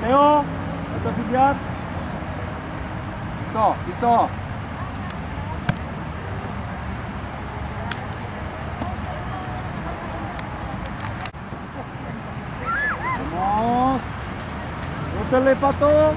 Leo, ¿estás enviar? Listo, listo. Vamos. Rútale, Pato.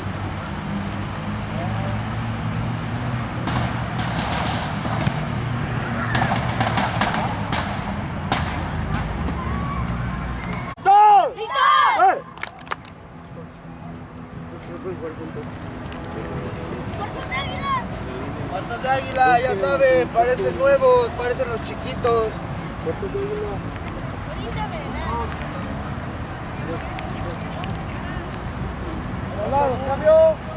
Cuartos de águila, ya saben, parecen nuevos, parecen los chiquitos. Cuartos de águila. Al lado, cambio.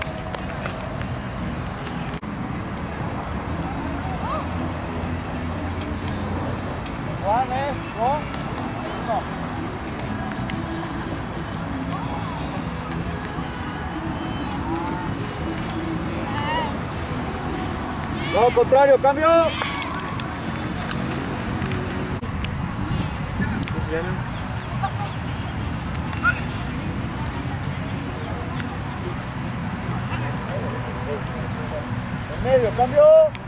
Juan, no. No, contrario, cambio. En medio, cambio.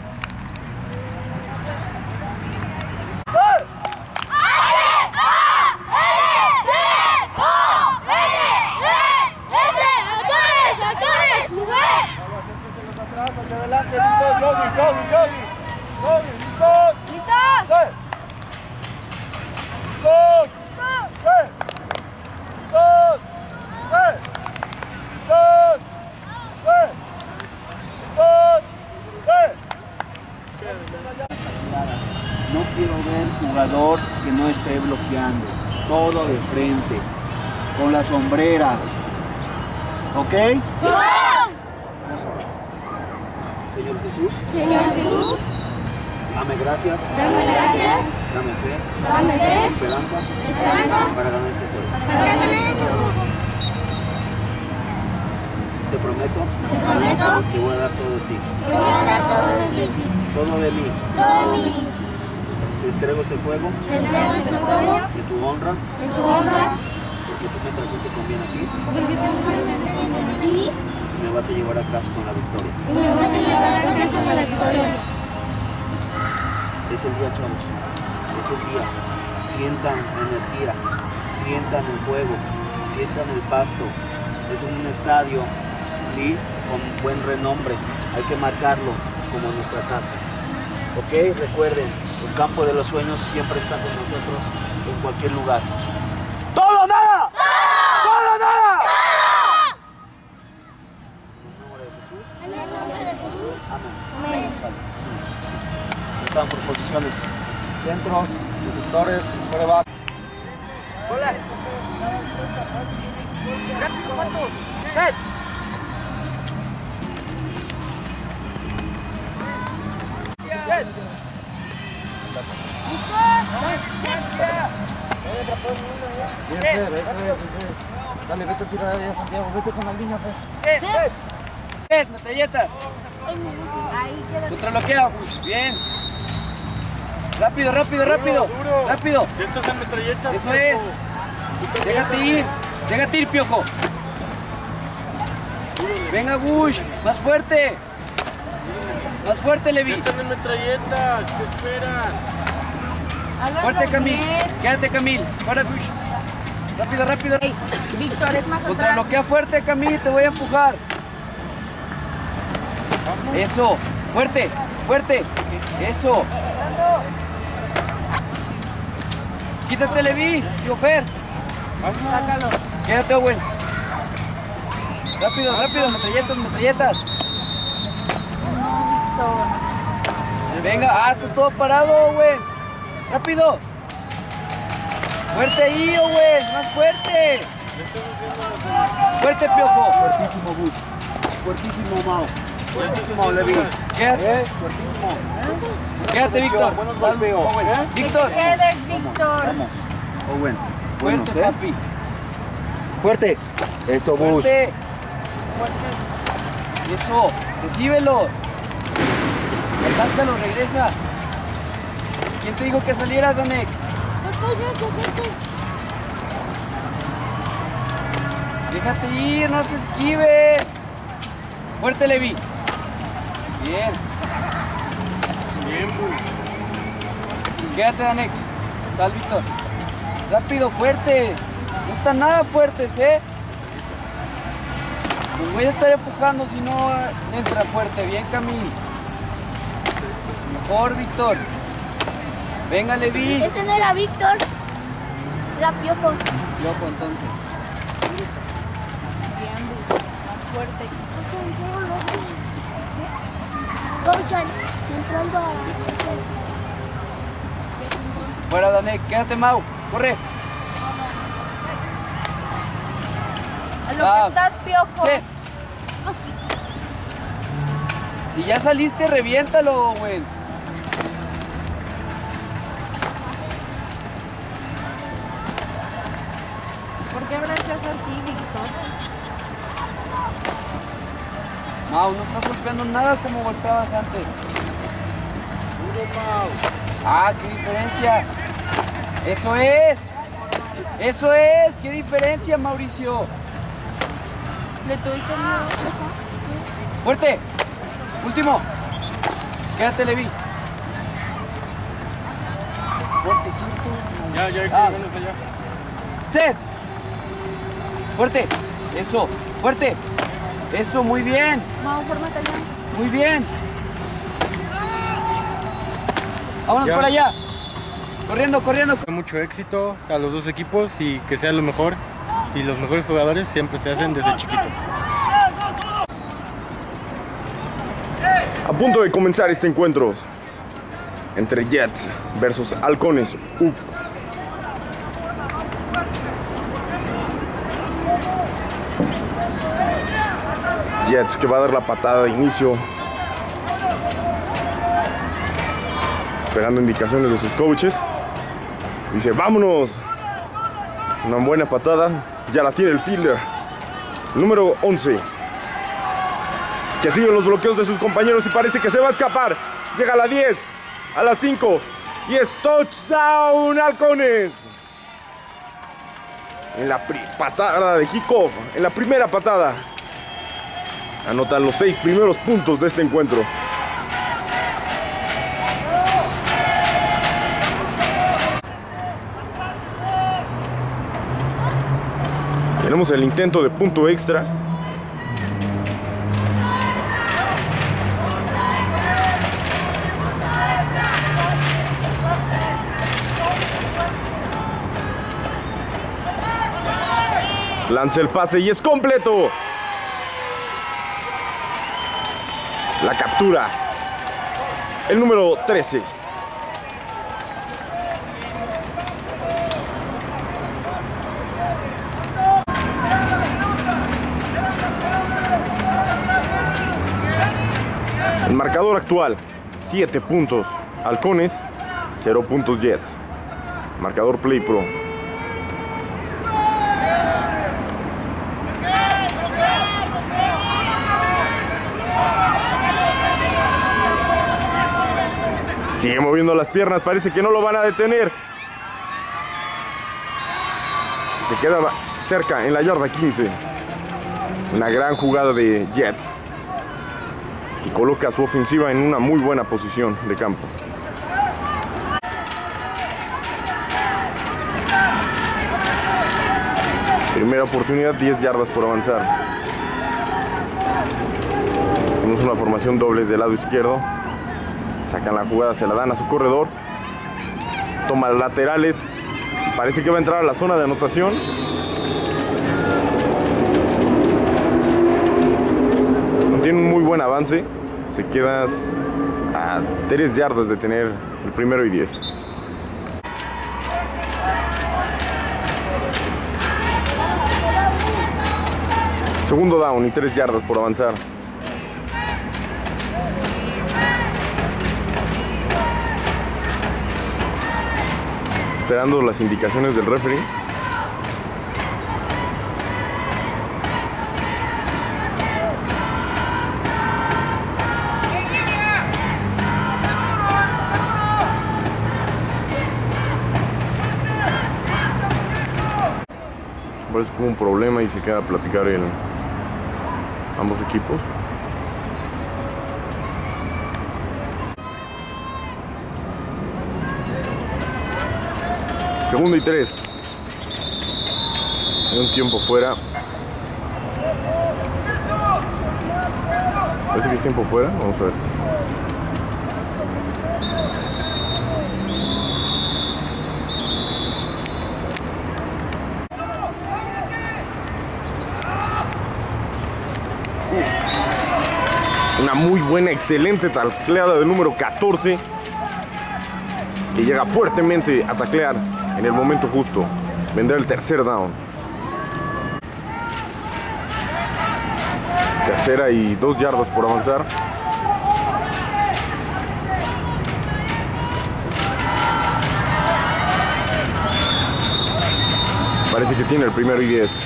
Hacia adelante, listos, Yogi, listos. ¡Sí! No quiero ver jugador que no esté bloqueando. Todo de frente, con las sombreras. ¿Ok? Señor Jesús. Señor Jesús, Dame gracias. dame gracias, Dame fe. dame fe, Esperanza. esperanza, Para ganar este juego. para ganar este juego. Te prometo Te prometo que voy a dar todo de ti. que voy a dar todo de ti, Todo de mí. todo de mí. Te entrego este juego Te entrego este juego en tu honra, en tu honra, porque tú me trajiste con bien aquí porque te enfrentas de ti y me vas a llevar a casa con la victoria. y me vas a llevar a casa con la victoria. Es el día, chavos. Es el día. Sientan energía, sientan el juego, sientan el pasto. Es un estadio, ¿sí? Con buen renombre. Hay que marcarlo como nuestra casa. ¿Ok? Recuerden, el campo de los sueños siempre está con nosotros en cualquier lugar. ¡Todo o nada! ¡Todo o nada! En el nombre de Jesús. En el nombre de Jesús. Amén. Amén. Vale. Están por posiciones. Centros, receptores, fuera va. Hola. Rápido, Pato. Set. Set. Bien, Fer, eso es. Dale, vete a tirar allá, Santiago. Vete con la línea, Fer. Set, metralletas. Contrabloqueo. Bien. Rápido. Rápido. Estas son metralletas. Eso es. Déjate ir, Piojo. Venga, Bush. Más fuerte. Más fuerte, Levi. Estas son metralletas. ¿Qué esperas? Fuerte, Camil. Quédate, Camil. Para, Bush. Rápido. Víctor, es más atrás. Contrabloquea fuerte, Camil. Te voy a empujar. Eso. Fuerte. Eso. Quítate, Levi. Tío Fer. Sácalo. Quédate, Owens. Rápido. Metralletas. Venga, está todo parado, Owens. Rápido. Fuerte ahí, Owens. Más fuerte. Fuerte, Piojo. Fuertísimo, Bush. Fuertísimo, Mao. Fuertísimo, Levi. Quédate, quédate, Víctor. Buenos golpeos. Víctor. Quedes, Víctor. Vamos. Owen. Buenos, Fuerte, papi. Fuerte. Eso, Bush. Fuerte. Eso. Recíbelo. Alcánzalo, regresa. ¿Quién te dijo que salieras, Danek? Déjate ir, no se esquive. Fuerte, Levi. Bien. Bien, pues. Quédate, Danek. Sal, Víctor. Rápido, fuerte. No están nada fuertes, ¿eh? Los voy a estar empujando si no entra fuerte. Bien, Camil. Mejor, Víctor. Venga, Levi. Ese no era Víctor. Era Piojo. Loco, entonces. Más fuerte. Coach, entrando a... Fuera, Danek. Quédate, Mau. Corre. A lo que estás, Piojo. Che. Si ya saliste, reviéntalo, güey. ¿Por qué abrazas así, Víctor? Mau, no estás golpeando nada como golpeabas antes. Duro, Mau. Ah, qué diferencia. Eso es. Eso es. Qué diferencia, Mauricio. ¿Le tuviste miedo? Fuerte. Último. Quédate, Levi. Fuerte, quinto. Ya, hay que Ah. llevarlos allá. Set. Fuerte. Eso. Fuerte. Eso, muy bien. Mau, fórmate allá. Muy bien. Vámonos Ya. para allá. Corriendo, corriendo. Mucho éxito a los dos equipos y que sea lo mejor. Y los mejores jugadores siempre se hacen desde chiquitos. A punto de comenzar este encuentro entre Jets versus Halcones UP. Jets que va a dar la patada de inicio, esperando indicaciones de sus coaches. Dice, vámonos. Una buena patada, ya la tiene el fielder, número 11, que sigue los bloqueos de sus compañeros y parece que se va a escapar. Llega a la 10, a la 5 y es touchdown, Halcones. En la patada de kickoff, en la primera patada, anotan los 6 primeros puntos de este encuentro. Tenemos el intento de punto extra. Lanza el pase y es completo. La captura. El número 13. El marcador actual, 7 puntos Halcones, 0 puntos Jets. Marcador Play Pro. Sigue moviendo las piernas, parece que no lo van a detener. Se queda cerca en la yarda 15. Una gran jugada de Jets, que coloca a su ofensiva en una muy buena posición de campo. Primera oportunidad, 10 yardas por avanzar. Tenemos una formación dobles del lado izquierdo. Sacan la jugada, se la dan a su corredor. Toma laterales. Parece que va a entrar a la zona de anotación. No tiene un muy buen avance. Se quedas a 3 yardas de tener el primero y 10. Segundo down y 3 yardas por avanzar. Esperando las indicaciones del referee. Parece que hubo un problema y se queda a platicar ambos equipos. Segundo y 3. Hay un tiempo fuera. Parece que es tiempo fuera. Vamos a ver. Una muy buena, excelente tacleada del número 14, que llega fuertemente a taclear en el momento justo. Vendrá el tercer down. Tercera y 2 yardas por avanzar. Parece que tiene el primero y 10.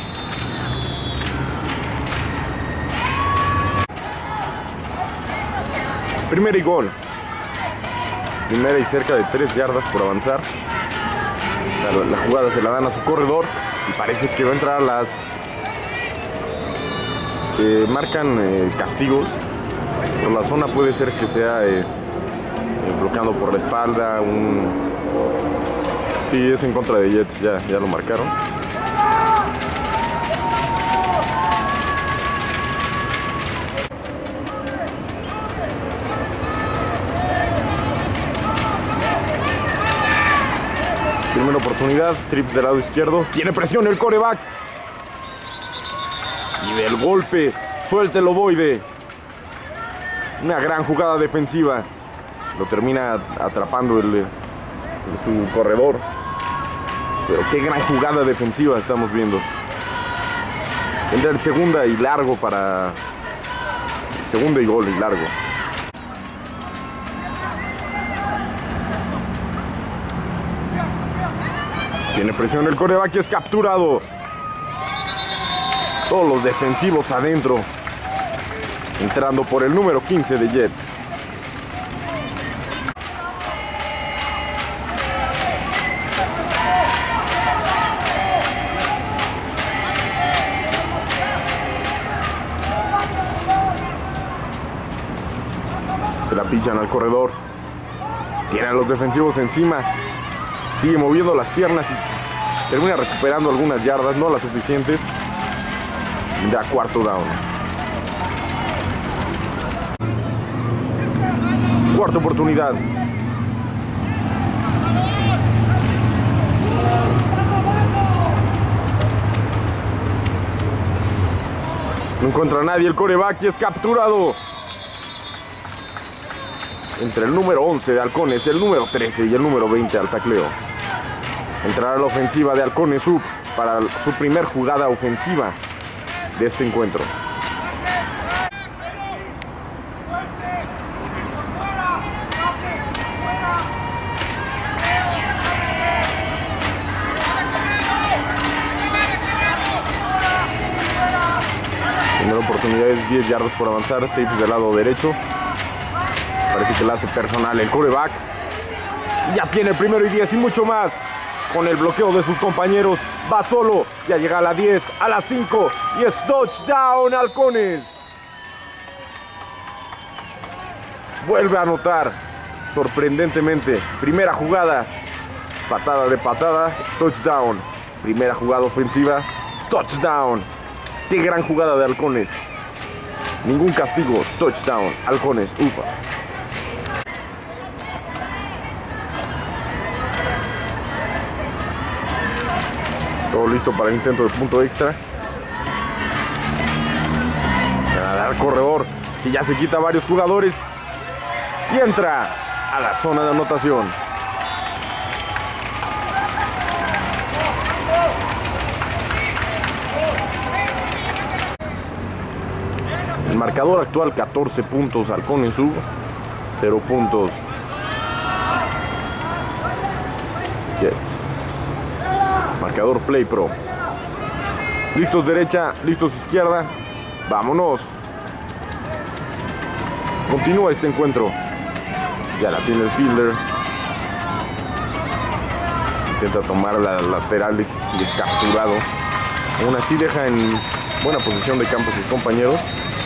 Primera y gol. Primera y cerca de 3 yardas por avanzar. O sea, la jugada se la dan a su corredor y parece que va a entrar a las... marcan castigos. Por la zona puede ser que sea bloqueando por la espalda. Sí, es en contra de Jets, ya lo marcaron. Primera oportunidad, trips del lado izquierdo. Tiene presión el quarterback. Y del golpe suelta el ovoide. Una gran jugada defensiva. Lo termina atrapando su corredor. Pero qué gran jugada defensiva estamos viendo. Entra el segunda y largo para... Segunda y gol y largo. Tiene presión el quarterback y es capturado. Todos los defensivos adentro. Entrando por el número 15 de Jets. Se la pichan al corredor. Tiene a los defensivos encima. Sigue moviendo las piernas y termina recuperando algunas yardas, no las suficientes. Ya cuarto down. Cuarta oportunidad. No encuentra a nadie el quarterback y es capturado. Entre el número 11 de Halcones, el número 13 y el número 20 al tacleo. Entrará la ofensiva de Halcones Sub para su primer jugada ofensiva de este encuentro. Primera oportunidad de 10 yardas por avanzar, tapes del lado derecho. Parece que la hace personal el quarterback. Ya tiene el primero y 10 y mucho más. Con el bloqueo de sus compañeros, va solo. Ya llega a la 10, a la 5 y es touchdown Halcones. Vuelve a anotar sorprendentemente. Primera jugada, patada de patada, touchdown. Primera jugada ofensiva, touchdown. Qué gran jugada de Halcones. Ningún castigo, touchdown Halcones. Upa. Todo listo para el intento de punto extra. Se va a dar al corredor, que ya se quita a varios jugadores. Y entra a la zona de anotación. El marcador actual, 14 puntos Halcones Sub, 0 puntos Jets. Marcador Play Pro. Listos derecha, listos izquierda. Vámonos. Continúa este encuentro. Ya la tiene el fielder. Intenta tomar las laterales y es capturado. Aún así deja en buena posición de campo a sus compañeros.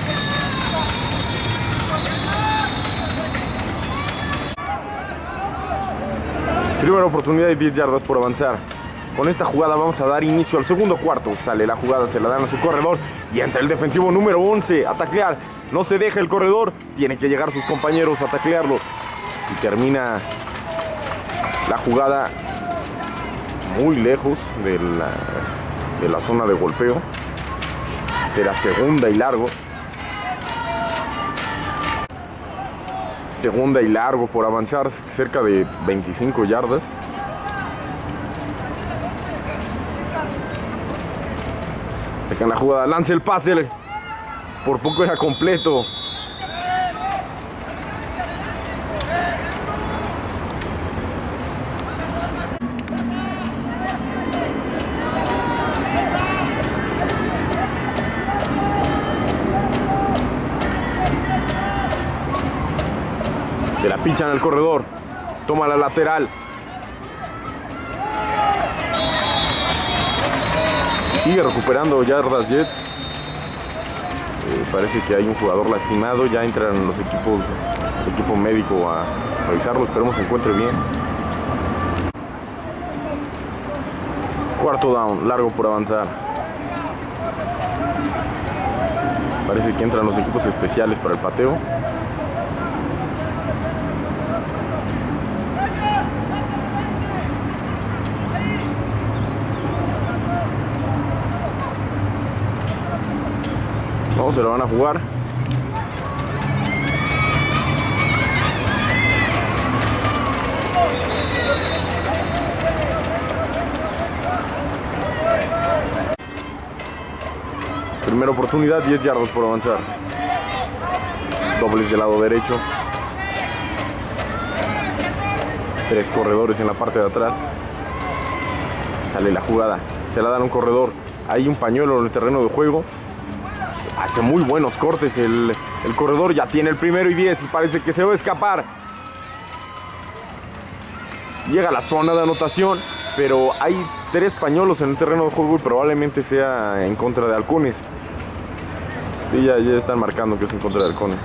Primera oportunidad y 10 yardas por avanzar. Con esta jugada vamos a dar inicio al segundo cuarto. Sale la jugada, se la dan a su corredor y entra el defensivo número 11 a taclear. No se deja el corredor, tiene que llegar sus compañeros a taclearlo. Y termina la jugada muy lejos de la zona de golpeo. Será segunda y largo. Segunda y largo por avanzar, cerca de 25 yardas. Sacan la jugada, lanza el pase. Por poco era completo. Se la pinchan al corredor. Toma la lateral. Y sigue recuperando yardas Jets. Parece que hay un jugador lastimado. Ya entran los equipos, el equipo médico a revisarlo. Esperemos se encuentre bien. Cuarto down, largo por avanzar. Parece que entran los equipos especiales para el pateo. No, se lo van a jugar. Primera oportunidad, 10 yardas por avanzar. Dobles del lado derecho. 3 corredores en la parte de atrás. Sale la jugada. Se la dan a un corredor. Hay un pañuelo en el terreno de juego. Hace muy buenos cortes el corredor. Ya tiene el primero y 10 y parece que se va a escapar. Llega a la zona de anotación, pero hay 3 pañuelos en el terreno de juego y probablemente sea en contra de Halcones. Sí, ya están marcando que es en contra de Halcones.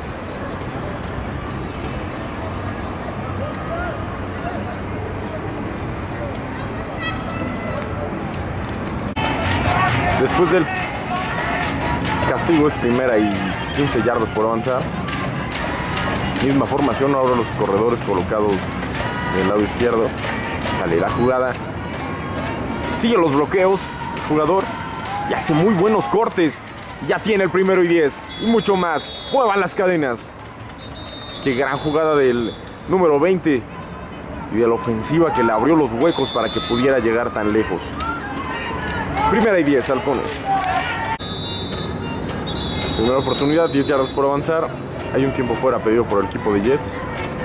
Después del castigo es primera y 15 yardas por avanzar. Misma formación, ahora los corredores colocados del lado izquierdo. Sale la jugada. Sigue los bloqueos el jugador y hace muy buenos cortes. Ya tiene el primero y 10 y mucho más. Muevan las cadenas. Qué gran jugada del número 20 y de la ofensiva que le abrió los huecos para que pudiera llegar tan lejos. Primera y 10, Halcones. Primera oportunidad, 10 yardas por avanzar. Hay un tiempo fuera pedido por el equipo de Jets.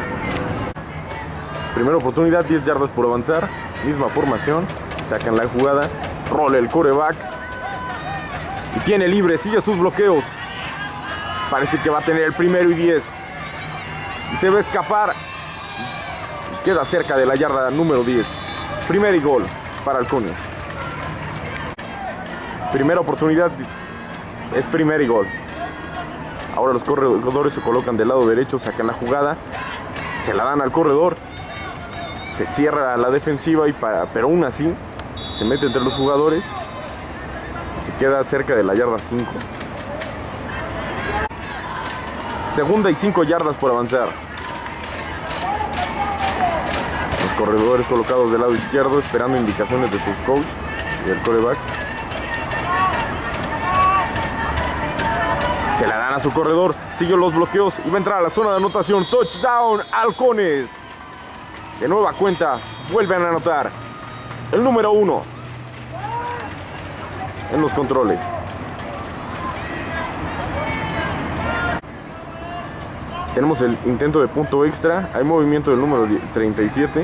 Primera oportunidad, 10 yardas por avanzar. Misma formación. Sacan la jugada. Rola el quarterback. Y tiene libre, sigue sus bloqueos. Parece que va a tener el primero y 10. Y se va a escapar. Y queda cerca de la yarda número 10. Primer y gol para Halcones. Primera oportunidad es primer y gol. Ahora los corredores se colocan del lado derecho, sacan la jugada, se la dan al corredor, se cierra la defensiva pero aún así se mete entre los jugadores y se queda cerca de la yarda 5. Segunda y 5 yardas por avanzar. Los corredores colocados del lado izquierdo esperando indicaciones de sus coaches y el quarterback. Se la dan a su corredor, sigue los bloqueos y va a entrar a la zona de anotación. Touchdown, Halcones. De nueva cuenta, vuelven a anotar. El número 1 en los controles. Tenemos el intento de punto extra. Hay movimiento del número 37.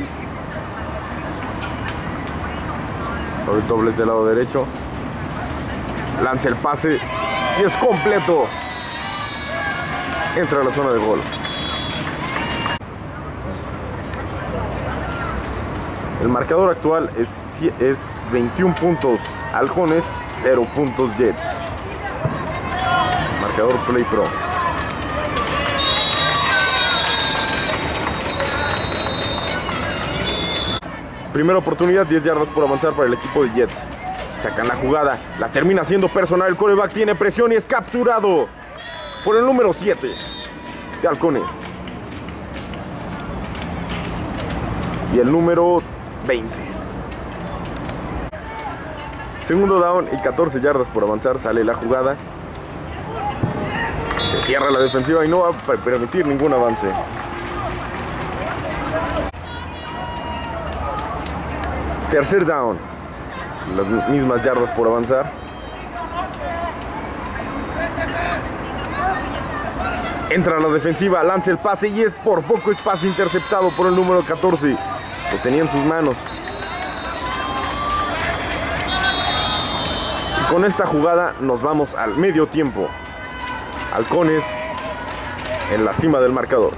Los dobles del lado derecho. Lanza el pase y es completo. Entra a la zona de gol. El marcador actual es 21 puntos Halcones, 0 puntos Jets. Marcador Play Pro. Primera oportunidad, 10 yardas por avanzar para el equipo de Jets. Sacan la jugada, la termina haciendo personal. El quarterback tiene presión y es capturado por el número 7 de Halcones. Y el número 20. Segundo down y 14 yardas por avanzar. Sale la jugada. Se cierra la defensiva y no va a permitir ningún avance. Tercer down. Las mismas yardas por avanzar. Entra a la defensiva, lanza el pase y por poco es pase interceptado por el número 14. Lo tenía en sus manos. Y con esta jugada nos vamos al medio tiempo. Halcones en la cima del marcador.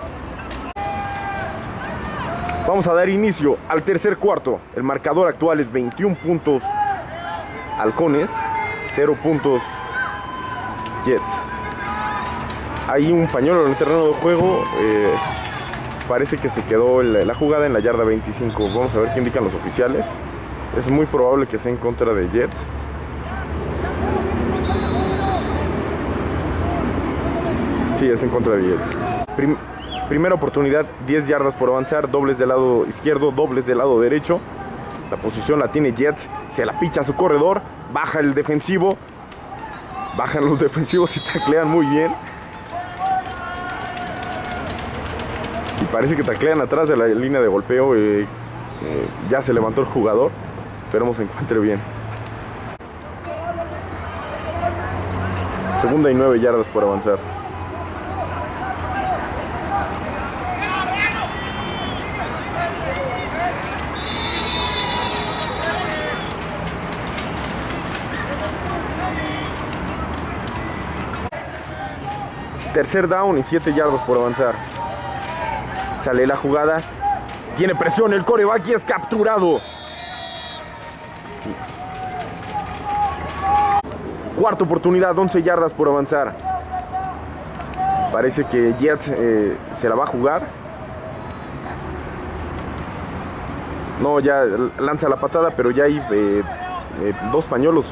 Vamos a dar inicio al tercer cuarto. El marcador actual es 21 puntos Halcones, 0 puntos Jets. Hay un pañuelo en el terreno de juego. Parece que se quedó la jugada en la yarda 25. Vamos a ver qué indican los oficiales. Es muy probable que sea en contra de Jets. Sí, es en contra de Jets. Primera oportunidad, 10 yardas por avanzar. Dobles del lado izquierdo, dobles del lado derecho. La posición la tiene Jets. Se la picha a su corredor. Baja el defensivo. Bajan los defensivos y taclean muy bien. Y parece que taclean atrás de la línea de golpeo. Ya se levantó el jugador. Esperemos se encuentre bien. Segunda y 9 yardas por avanzar. Tercer down y 7 yardas por avanzar. Sale la jugada. Tiene presión el quarterback y es capturado. Cuarta oportunidad, 11 yardas por avanzar. Parece que Jets se la va a jugar. No, ya lanza la patada, pero ya hay dos pañuelos.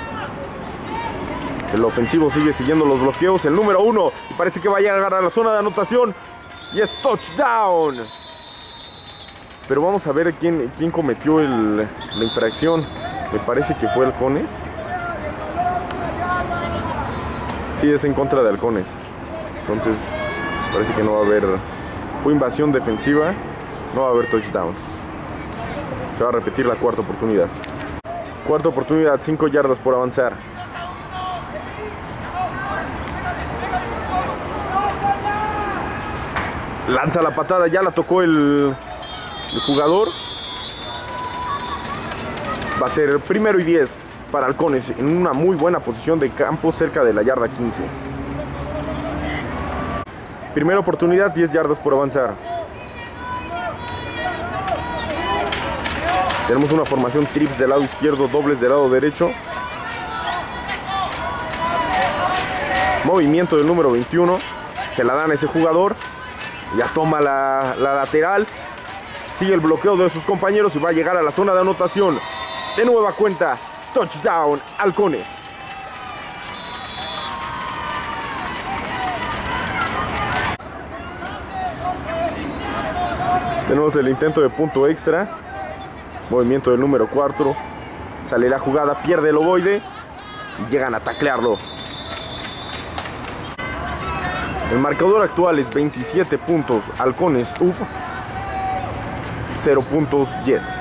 El ofensivo sigue siguiendo los bloqueos. El número 1 parece que va a llegar a la zona de anotación. Y es touchdown. Pero vamos a ver quién cometió la infracción. Me parece que fue Halcones. Sí, es en contra de Halcones. Entonces parece que no va a haber. Fue invasión defensiva. No va a haber touchdown. Se va a repetir la cuarta oportunidad. Cuarta oportunidad, 5 yardas por avanzar. Lanza la patada, ya la tocó el jugador. Va a ser primero y 10 para Halcones en una muy buena posición de campo cerca de la yarda 15. Primera oportunidad, 10 yardas por avanzar. Tenemos una formación trips del lado izquierdo, dobles del lado derecho. Movimiento del número 21. Se la dan a ese jugador. Ya toma la lateral. Sigue el bloqueo de sus compañeros y va a llegar a la zona de anotación. De nueva cuenta, touchdown, Halcones. Tenemos el intento de punto extra. Movimiento del número 4. Sale la jugada, pierde el ovoide y llegan a taclearlo. El marcador actual es 27 puntos Halcones UP, 0 puntos Jets.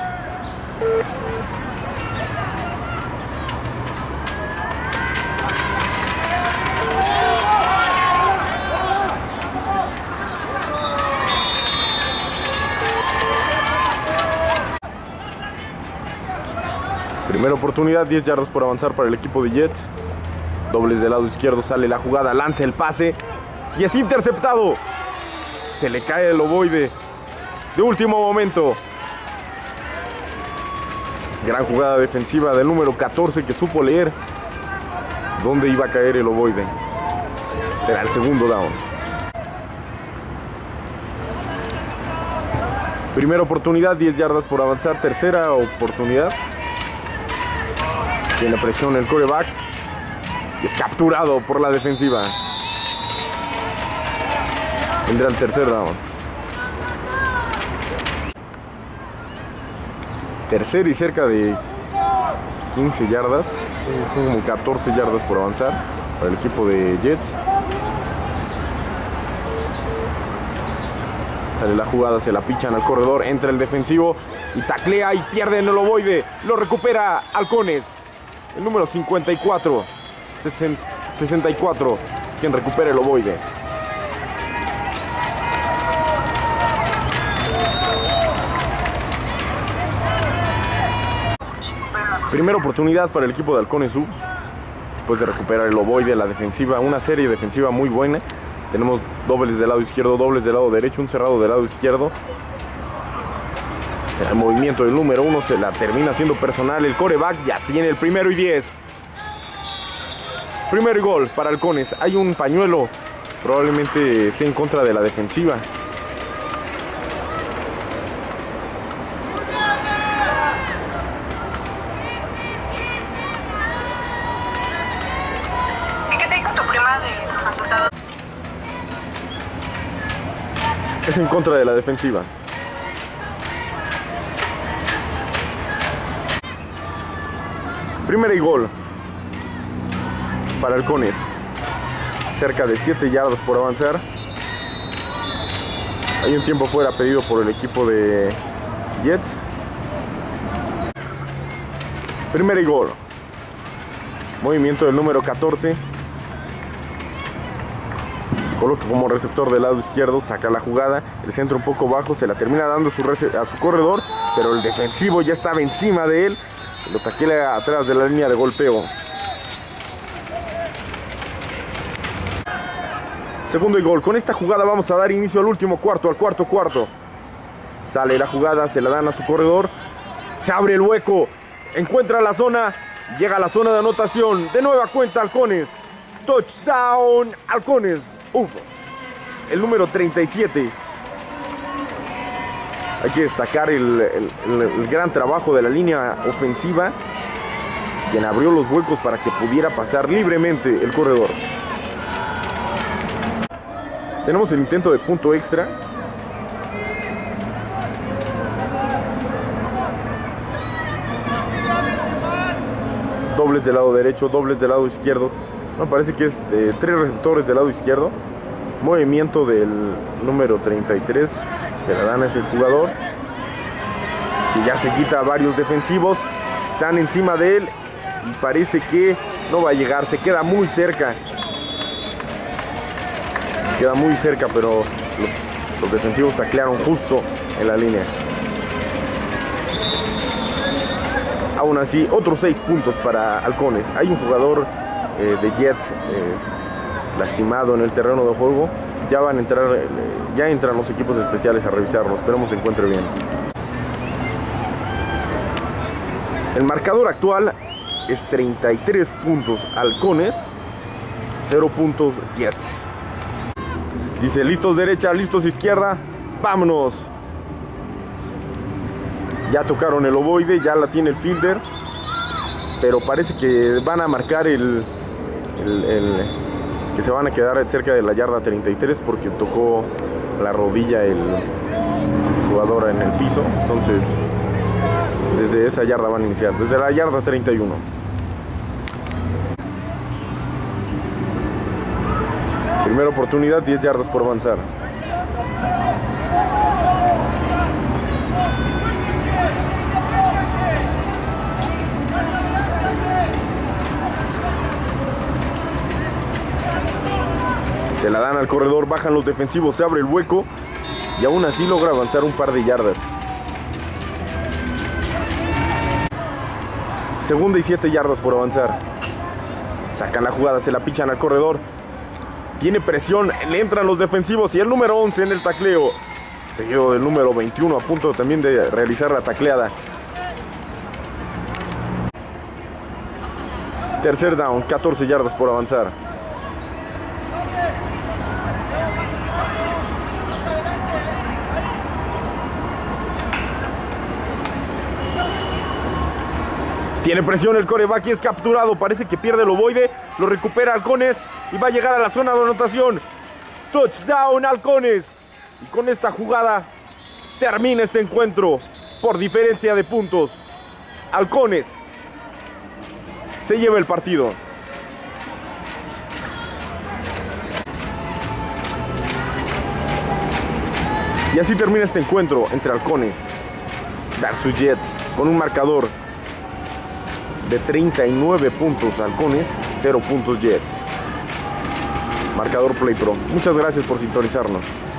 Primera oportunidad, 10 yardas por avanzar para el equipo de Jets. Dobles del lado izquierdo, sale la jugada, lanza el pase. Y es interceptado. Se le cae el ovoide de último momento. Gran jugada defensiva del número 14 que supo leer dónde iba a caer el ovoide. Será el segundo down. Primera oportunidad, 10 yardas por avanzar. Tercera oportunidad. Tiene presión el quarterback. Y es capturado por la defensiva. Vendrá el tercer down. Tercera y cerca de 15 yardas. Son como 14 yardas por avanzar para el equipo de Jets. Sale la jugada, se la pichan al corredor, entra el defensivo y taclea y pierde en el ovoide. Lo recupera Halcones. El número 54. 64 es quien recupera el ovoide. Primera oportunidad para el equipo de Halcones U. Después de recuperar el ovoide, la defensiva, una serie defensiva muy buena. Tenemos dobles del lado izquierdo, dobles del lado derecho, un cerrado del lado izquierdo. Será el movimiento del número 1, se la termina haciendo personal. El quarterback ya tiene el 1º y 10. Primero y gol para Halcones. Hay un pañuelo, probablemente sea en contra de la defensiva. Es en contra de la defensiva. Primera y gol para Halcones. Cerca de 7 yardas por avanzar. Hay un tiempo fuera pedido por el equipo de Jets. Primera y gol. Movimiento del número 14. Coloca como receptor del lado izquierdo, saca la jugada, el centro un poco bajo, se la termina dando a su corredor, pero el defensivo ya estaba encima de él, lo taclea atrás de la línea de golpeo. Segundo y gol. Con esta jugada vamos a dar inicio al último cuarto, al cuarto cuarto. Sale la jugada, se la dan a su corredor, se abre el hueco, encuentra la zona, llega a la zona de anotación, de nueva cuenta Halcones. Touchdown Halcones. El número 37. Hay que destacar el gran trabajo de la línea ofensiva, quien abrió los huecos para que pudiera pasar libremente el corredor. Tenemos el intento de punto extra. Dobles del lado derecho, dobles del lado izquierdo. Me parece que es 3 receptores del lado izquierdo. Movimiento del número 33. Se la dan a ese jugador, que ya se quita a varios defensivos. Están encima de él y parece que no va a llegar. Se queda muy cerca. Queda muy cerca, pero los defensivos taclearon justo en la línea. Aún así, otros 6 puntos para Halcones. Hay un jugador de Jets lastimado en el terreno de juego. Ya van a entrar, ya entran los equipos especiales a revisarlo. Esperemos se encuentre bien. El marcador actual es 33 puntos Halcones, 0 puntos Jets. Dice listos derecha, listos izquierda, vámonos. Ya tocaron el ovoide, ya la tiene el fielder, pero parece que van a marcar que se van a quedar cerca de la yarda 33 porque tocó la rodilla el jugador en el piso. Entonces desde esa yarda van a iniciar, desde la yarda 31. Primera oportunidad, 10 yardas por avanzar. Se la dan al corredor, bajan los defensivos, se abre el hueco y aún así logra avanzar un par de yardas. Segunda y 7 yardas por avanzar. Sacan la jugada, se la pichan al corredor. Tiene presión, le entran los defensivos y el número 11 en el tacleo. Seguido del número 21 a punto también de realizar la tacleada. Tercer down, 14 yardas por avanzar. Tiene presión el quarterback y es capturado. Parece que pierde el ovoide. Lo recupera Halcones y va a llegar a la zona de anotación. Touchdown Halcones. Y con esta jugada termina este encuentro por diferencia de puntos. Halcones se lleva el partido. Y así termina este encuentro entre Halcones versus Jets con un marcador de 39 puntos Halcones, 0 puntos Jets. Marcador Play Pro. Muchas gracias por sintonizarnos.